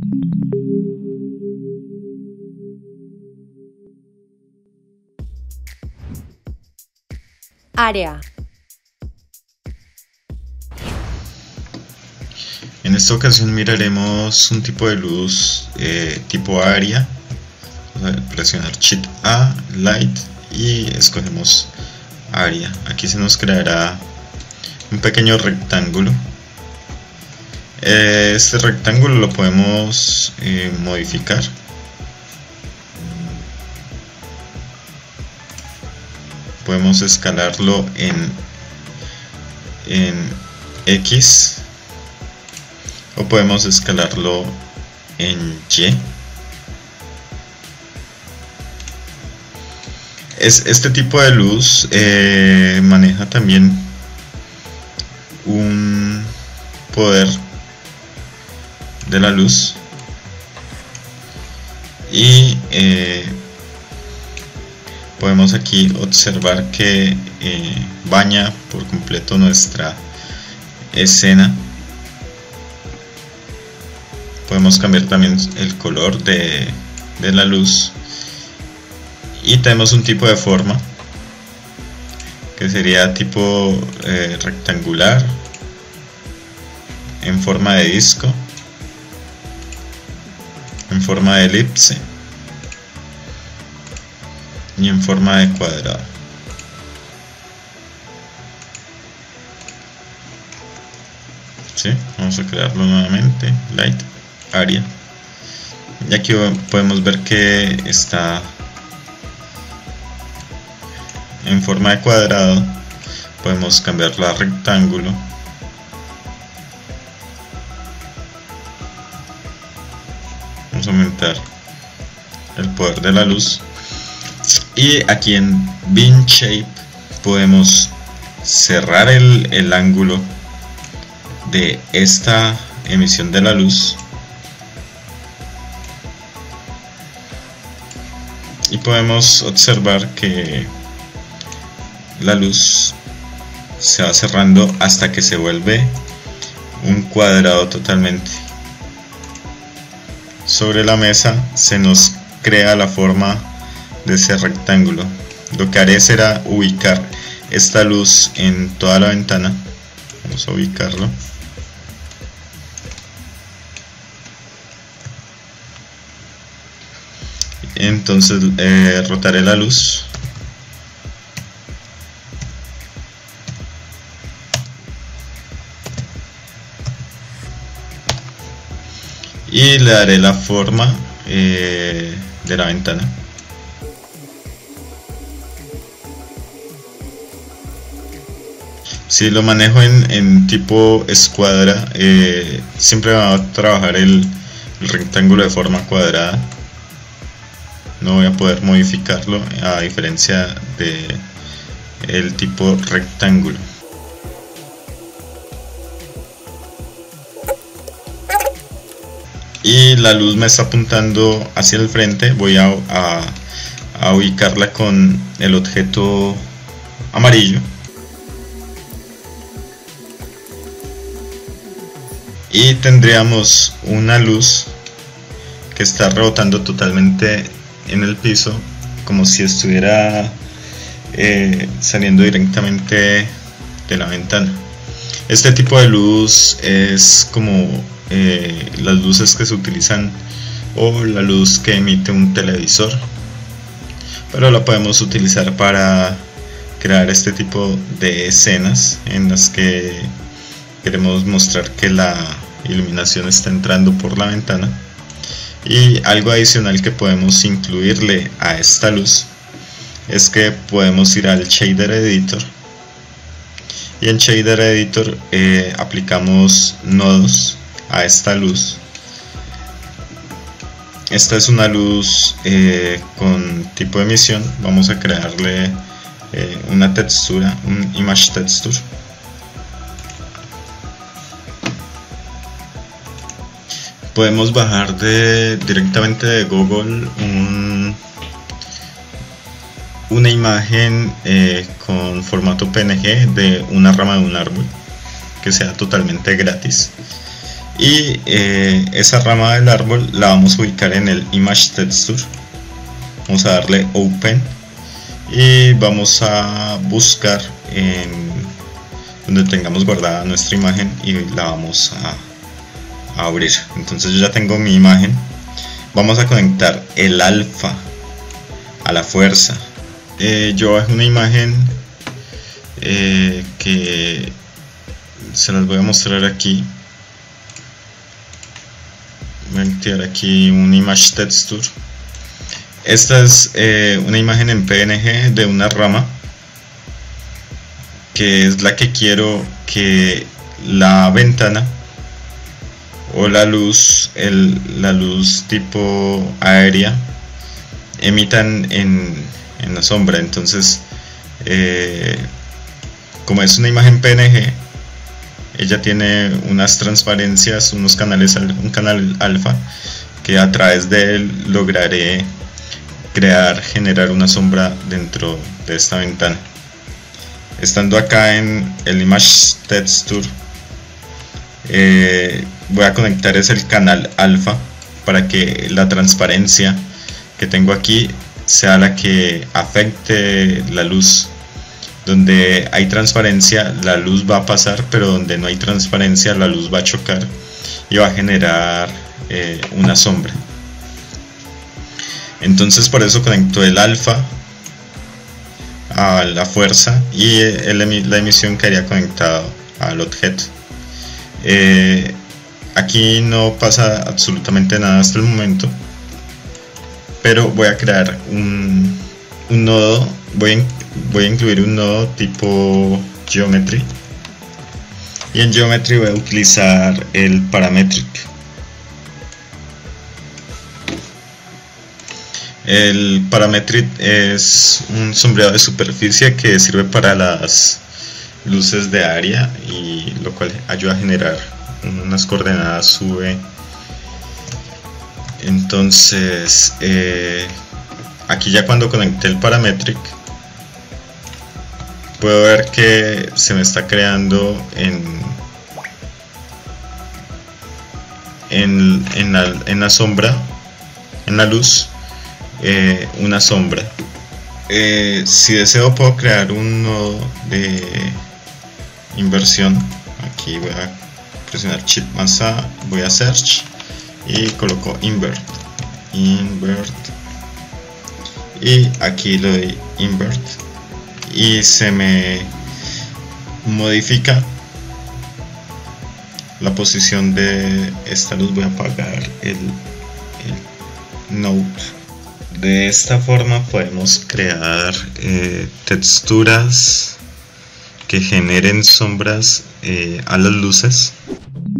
Área. En esta ocasión miraremos un tipo de luz tipo área. Vamos a presionar Shift A, Light, y escogemos área. Aquí se nos creará un pequeño rectángulo. Este rectángulo lo podemos modificar. Podemos escalarlo en X, o podemos escalarlo en Y. Este tipo de luz maneja también un poder de la luz y podemos aquí observar que baña por completo nuestra escena. Podemos cambiar también el color de la luz, y tenemos un tipo de forma que sería tipo rectangular, en forma de disco, en forma de elipse y en forma de cuadrado. ¿Sí? Vamos a crearlo nuevamente, Light, área, y aquí podemos ver que está en forma de cuadrado. Podemos cambiarlo a rectángulo, vamos a aumentar el poder de la luz, y aquí en Beam Shape podemos cerrar el ángulo de esta emisión de la luz, y podemos observar que la luz se va cerrando hasta que se vuelve un cuadrado totalmente. Sobre la mesa se nos crea la forma de ese rectángulo. Lo que haré será ubicar esta luz en toda la ventana. Vamos a ubicarlo. Entonces rotaré la luz. Y le daré la forma de la ventana. Si lo manejo en tipo escuadra, siempre va a trabajar el rectángulo de forma cuadrada. No voy a poder modificarlo, a diferencia de el tipo rectángulo. Y la luz me está apuntando hacia el frente. Voy a ubicarla con el objeto amarillo, y tendríamos una luz que está rebotando totalmente en el piso, como si estuviera saliendo directamente de la ventana. Este tipo de luz es como las luces que se utilizan, o la luz que emite un televisor, pero la podemos utilizar para crear este tipo de escenas en las que queremos mostrar que la iluminación está entrando por la ventana. Y algo adicional que podemos incluirle a esta luz es que podemos ir al Shader Editor, y en Shader Editor aplicamos nodos a esta luz. Esta es una luz con tipo de emisión. Vamos a crearle una textura, un image texture. Podemos bajar directamente de Google una imagen con formato PNG de una rama de un árbol, que sea totalmente gratis, y esa rama del árbol la vamos a ubicar en el Image Texture. Vamos a darle Open y vamos a buscar en donde tengamos guardada nuestra imagen y la vamos a abrir. Entonces yo ya tengo mi imagen. Vamos a conectar el alfa a la fuerza. Yo bajé una imagen que se las voy a mostrar aquí. Voy a activar aquí un Image Texture. Esta es una imagen en PNG de una rama, que es la que quiero que la ventana o la luz, la luz tipo aérea, emitan en la sombra. Entonces, como es una imagen PNG, ella tiene unas transparencias, un canal alfa, que a través de él lograré generar una sombra dentro de esta ventana. Estando acá en el Image Texture, voy a conectar el canal alfa para que la transparencia que tengo aquí sea la que afecte la luz. Donde hay transparencia, la luz va a pasar, pero donde no hay transparencia, la luz va a chocar y va a generar una sombra. Entonces por eso conecto el alfa a la fuerza y la emisión quedaría conectado al objeto. Aquí no pasa absolutamente nada hasta el momento, pero voy a crear un nodo. Voy a incluir un nodo tipo Geometry, y en Geometry voy a utilizar el Parametric. El Parametric es un sombreado de superficie que sirve para las luces de área, y lo cual ayuda a generar unas coordenadas V. Entonces aquí ya cuando conecté el Parametric, puedo ver que se me está creando en la sombra, en la luz, una sombra. Si deseo puedo crear un nodo de inversión. Aquí voy a presionar Shift más A, voy a Search y coloco Invert, y aquí le doy Invert y se me modifica la posición de esta luz. Voy a apagar el node. De esta forma podemos crear texturas que generen sombras a las luces.